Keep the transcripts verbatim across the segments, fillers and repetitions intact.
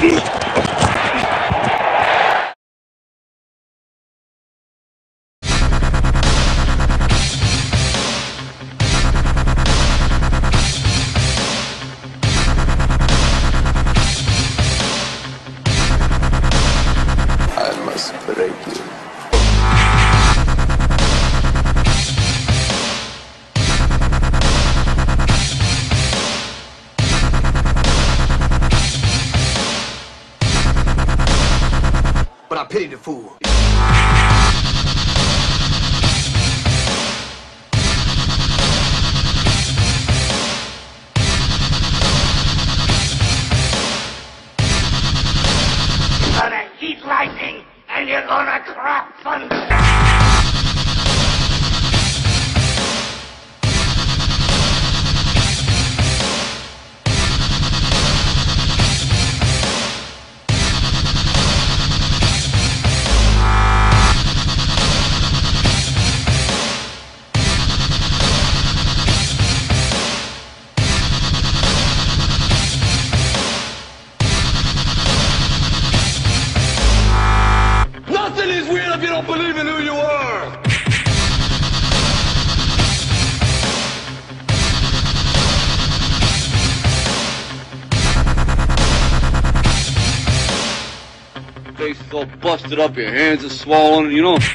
But I pity the fool. You're gonna eat lightning, and you're gonna crop thunder. Nothing is weird if you don't believe in who you are! Face is all busted up, your hands are swollen, you know.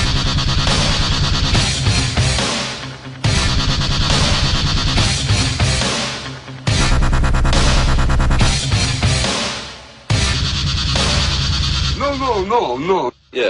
No, no, no, no. Yeah.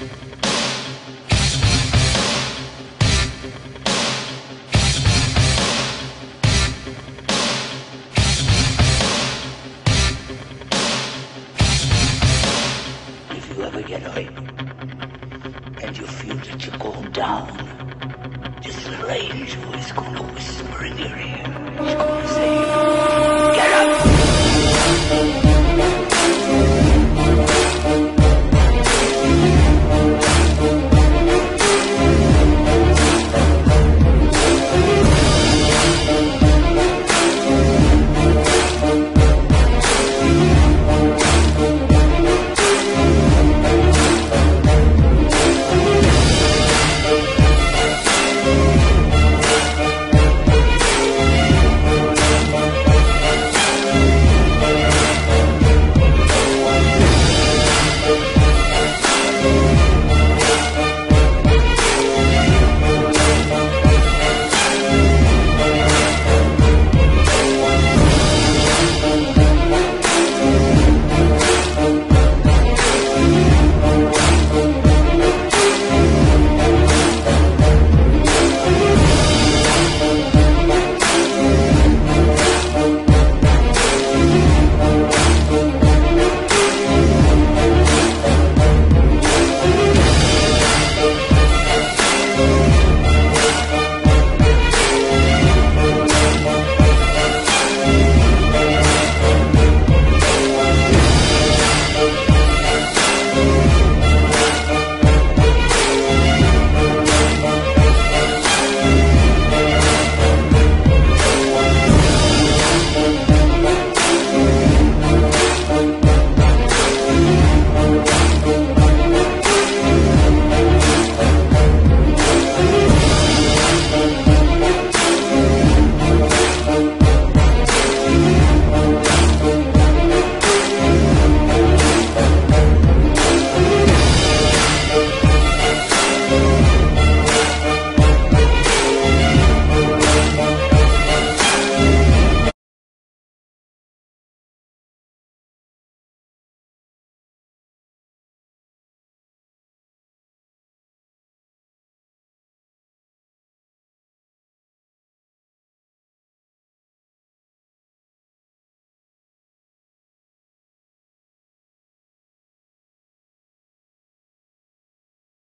If you ever get hurt and you feel that you're going down, this little angel is gonna whisper in your ear. He's gonna